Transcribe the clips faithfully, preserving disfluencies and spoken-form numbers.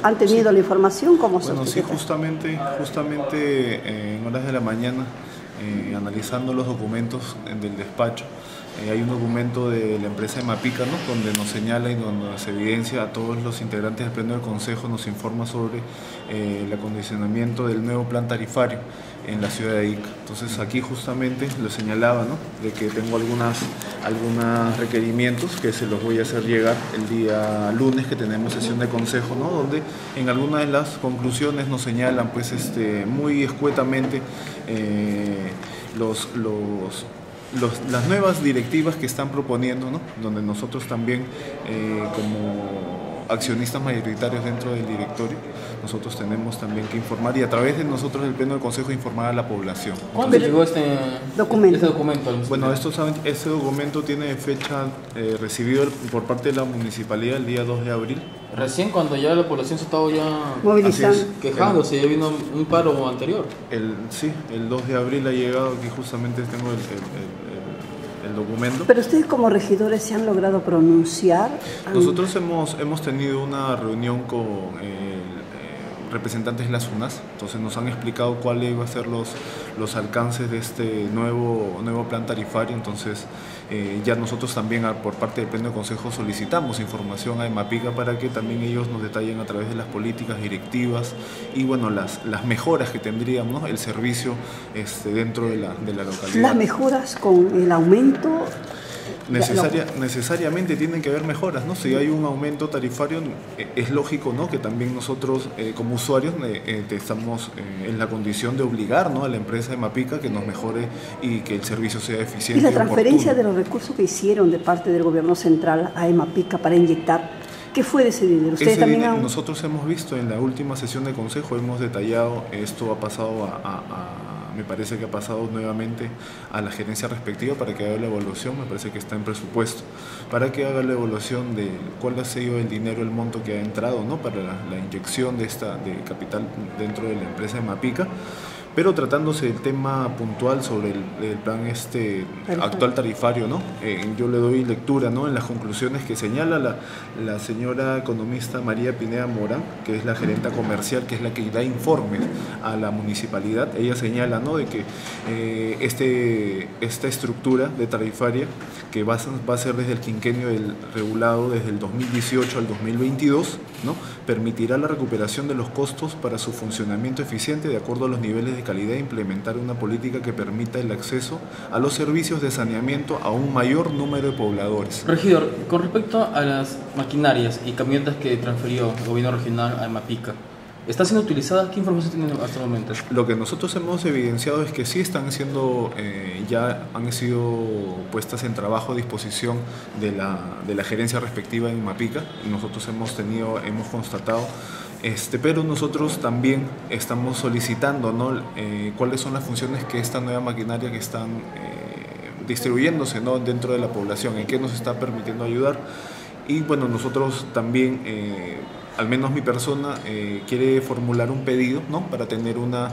¿Han tenido sí. la información? ¿Cómo se Bueno, sí, justamente, justamente eh, en horas de la mañana, eh, analizando los documentos del despacho, eh, hay un documento de la empresa de Mapica, ¿no?, donde nos señala y donde se evidencia a todos los integrantes del Pleno del Consejo, nos informa sobre eh, el acondicionamiento del nuevo plan tarifario en la ciudad de Ica. Entonces aquí justamente lo señalaba, ¿no?, de que tengo algunas, algunos requerimientos que se los voy a hacer llegar el día lunes, que tenemos sesión de consejo, ¿no?, donde en algunas de las conclusiones nos señalan pues este, muy escuetamente eh, los, los, los, las nuevas directivas que están proponiendo, ¿no?, donde nosotros también eh, como accionistas mayoritarios dentro del directorio, nosotros tenemos también que informar y a través de nosotros el Pleno del Consejo informar a la población. ¿Cuándo llegó este documento? Este documento bueno, esto, este documento tiene fecha eh, recibido por parte de la municipalidad el día dos de abril. Recién cuando ya la población se estaba ya movilizando, quejándose, ya vino un paro anterior. El, sí, el dos de abril ha llegado, aquí justamente tengo el, el, el el documento. Pero ustedes como regidores se han logrado pronunciar. Nosotros hemos, hemos tenido una reunión con eh, eh, representantes de las UNAS, entonces nos han explicado cuáles iban a ser los, los alcances de este nuevo, nuevo plan tarifario, entonces eh, ya nosotros también por parte del Pleno del Consejo solicitamos información a Mapica para que también ellos nos detallen a través de las políticas directivas y bueno, las, las mejoras que tendrían, ¿no?, el servicio este, dentro de la, de la localidad. Las mejoras con el aumento. Necesaria, necesariamente tienen que haber mejoras, ¿no? Si hay un aumento tarifario, eh, es lógico, ¿no?, que también nosotros eh, como usuarios eh, eh, estamos eh, en la condición de obligar, ¿no?, a la empresa de Mapica que nos mejore y que el servicio sea eficiente. ¿Y la transferencia de los recursos que hicieron de parte del gobierno central a Mapica para inyectar? ¿Qué fue de ese dinero? ¿Ustedes también dinero, han... Nosotros hemos visto en la última sesión de consejo, hemos detallado, esto ha pasado a, a, a me parece que ha pasado nuevamente a la gerencia respectiva para que haga la evaluación, me parece que está en presupuesto, para que haga la evaluación de cuál ha sido el dinero, el monto que ha entrado, ¿no?, para la, la inyección de, esta, de capital dentro de la empresa de Mapica. Pero tratándose del tema puntual sobre el, el plan este actual tarifario, ¿no?, eh, yo le doy lectura, ¿no?, en las conclusiones que señala la, la señora economista María Pineda Morán, que es la gerenta comercial, que es la que da informes a la municipalidad. Ella señala, ¿no?, de que eh, este, esta estructura de tarifaria, que va a, va a ser desde el quinquenio del regulado desde el dos mil dieciocho al dos mil veintidós, ¿no?, permitirá la recuperación de los costos para su funcionamiento eficiente de acuerdo a los niveles de calidad e implementar una política que permita el acceso a los servicios de saneamiento a un mayor número de pobladores. Regidor, con respecto a las maquinarias y camionetas que transfirió el gobierno regional a Mapica, ¿están siendo utilizadas? ¿Qué información tienen hasta el momento? Lo que nosotros hemos evidenciado es que sí están siendo, eh, ya han sido puestas en trabajo a disposición de la, de la gerencia respectiva en Mapica. Nosotros hemos tenido, hemos constatado, este, pero nosotros también estamos solicitando, ¿no?, eh, cuáles son las funciones que esta nueva maquinaria que están eh, distribuyéndose, ¿no?, dentro de la población, en qué nos está permitiendo ayudar. Y bueno, nosotros también, eh, al menos mi persona, eh, quiere formular un pedido, ¿no?, para tener una,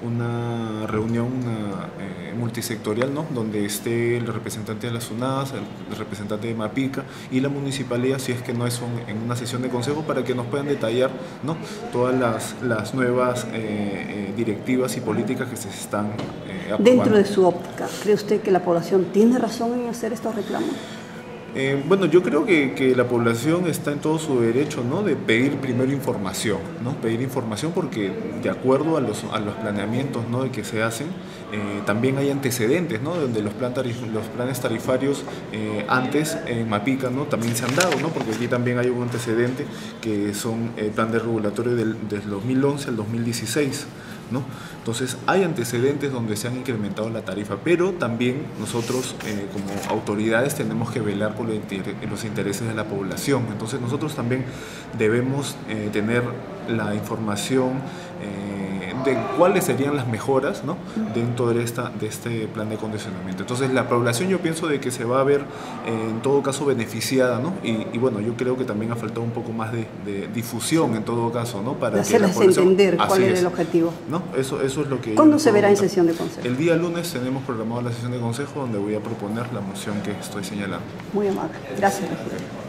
una reunión una, eh, multisectorial, ¿no?, donde esté el representante de las UNAS, el representante de Mapica y la municipalidad, si es que no es un, en una sesión de consejo, para que nos puedan detallar, ¿no?, todas las, las nuevas eh, eh, directivas y políticas que se están eh, aprobando. Dentro de su óptica, ¿cree usted que la población tiene razón en hacer estos reclamos? Eh, bueno, yo creo que, que la población está en todo su derecho, ¿no?, de pedir primero información, ¿no?, pedir información porque de acuerdo a los, a los planeamientos, ¿no?, de que se hacen, eh, también hay antecedentes, ¿no?, donde los, plan tarif los planes tarifarios eh, antes en Mapica, ¿no?, también se han dado, ¿no?, porque aquí también hay un antecedente que son el plan de regulatorio del, del dos mil once al dos mil dieciséis, ¿no? Entonces hay antecedentes donde se han incrementado la tarifa, pero también nosotros eh, como autoridades tenemos que velar por los intereses de la población. Entonces nosotros también debemos eh, tener la información eh, de cuáles serían las mejoras, ¿no?, dentro de, esta, de este plan de condicionamiento. Entonces la población, yo pienso de que se va a ver eh, en todo caso beneficiada, ¿no?, y, y bueno, yo creo que también ha faltado un poco más de, de difusión en todo caso, ¿no?, para de que la hacerles entender cuál es es el objetivo. ¿No? Eso, eso es lo que... ¿Cuándo se verá en sesión de consejo? El día lunes tenemos programado la sesión de consejo donde voy a proponer la moción que estoy señalando. Muy amable. Gracias, regidor.